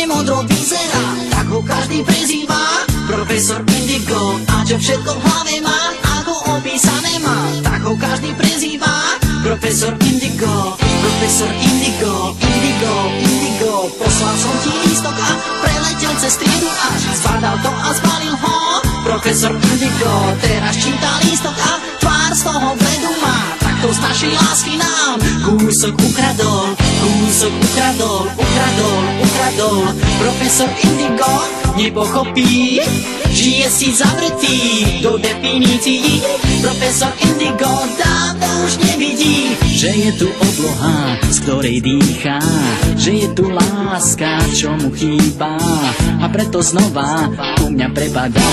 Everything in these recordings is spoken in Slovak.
Strašne modro vyzerá, tak ho každý prezýva Profesor Indigo. A čo všetko v hlave má, ako opísané má, tak ho každý prezýva Profesor Indigo. Profesor Indigo, Indigo, Indigo. Poslal som ti lístok a preletel cez triedu až zbadal to a zbalil ho Profesor Indigo. Teraz číta lístok a tvár z toho bledu má. Takto z našej lásky nám kúsok ukradol, kúsok ukradol, ukradol, ukradol. Profesor Indigo nepochopí, žije si zavretý do definícií. Profesor Indigo dávno už nevidí, že je tu obloha, z ktorej dýchá, že je tu láska, čo mu chýba, a preto znova u mňa prepadá.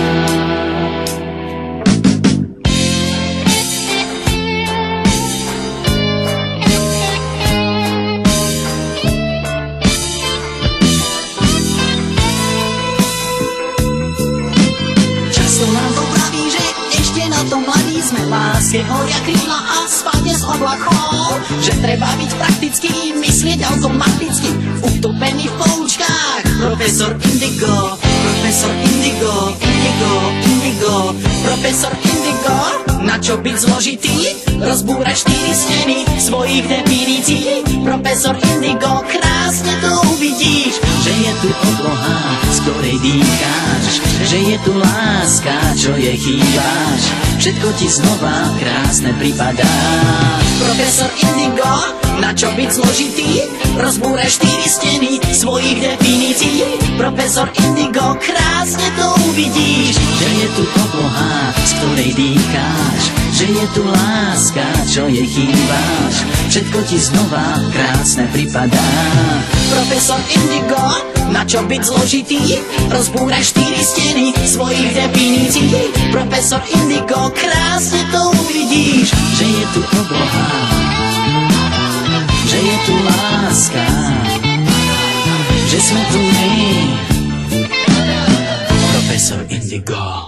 Láske horia krídla a spadne z oblakov, že treba byť praktický, myslieť automaticky, utopený v poučkách. Profesor Indigo, Profesor Indigo, Indigo, Indigo. Profesor Indigo, na čo byť zložitý, rozbúrať 4 steny svojich definícií. Profesor Indigo, krásne to uvidíš, že je tu obloha, z ktorej dýcháš, že je tu láska, čo jej chýbaš. Všetko ti znova krásne pripadá. Profesor Indigo, na čo byť zložitý, rozbúraj 4 steny svojich definícií. Profesor Indigo, krásne to uvidíš, že je tu obloha, z ktorej dýcháš, že je tu láska, čo jej chýbaš. Všetko ti znova krásne pripadá. Profesor Indigo, na čo byť zložitý, rozbúraj 4 steny svojich definícií. Profesor Indigo, krásne to uvidíš, že je tu obloha, že je tu láska, že sme tu my. Profesor Indigo.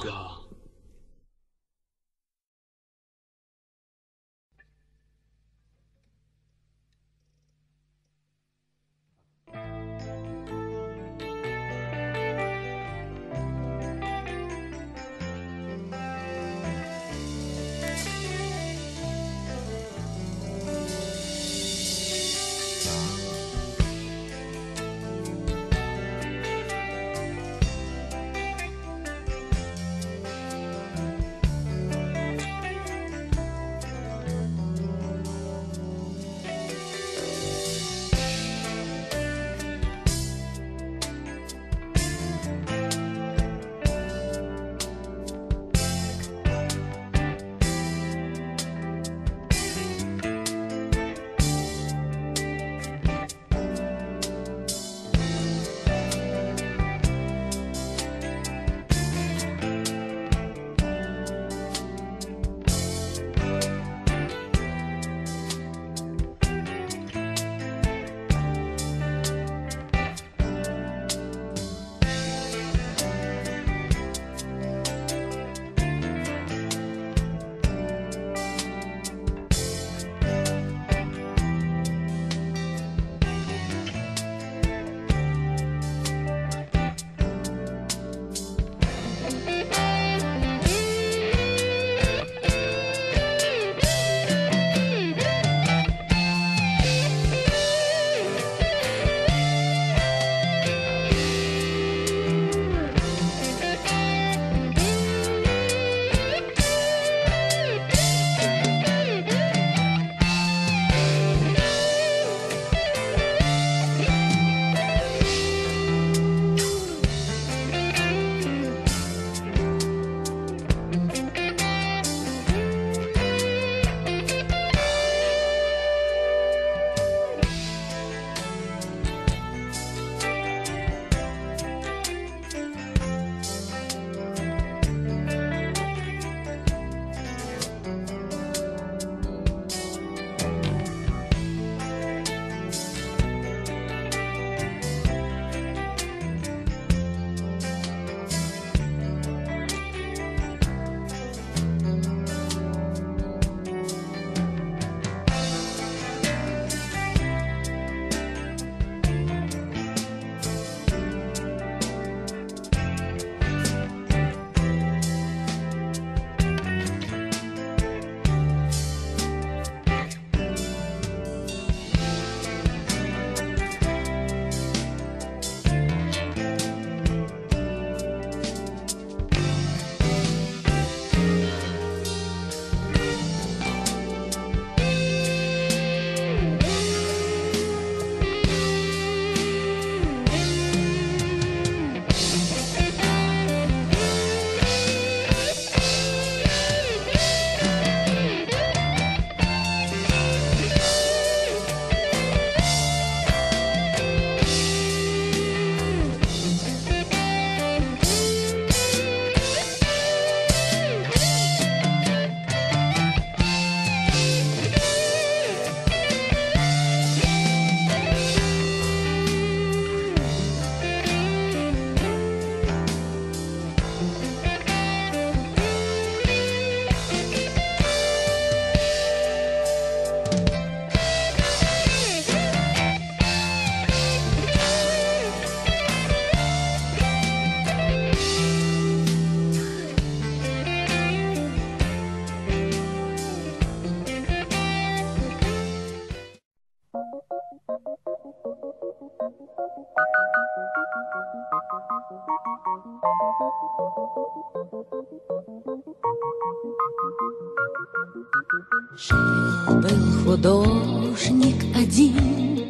Жил-был художник один,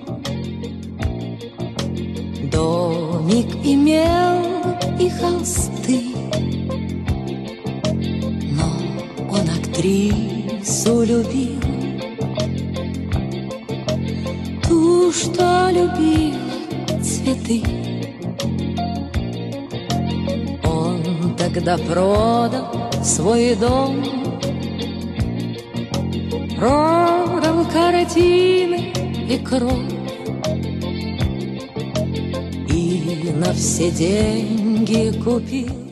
домик имел и холсты, но он актрису любил, ту, что любила цветы. Он тогда продал свой дом, продал картины и кровь, и на все деньги купил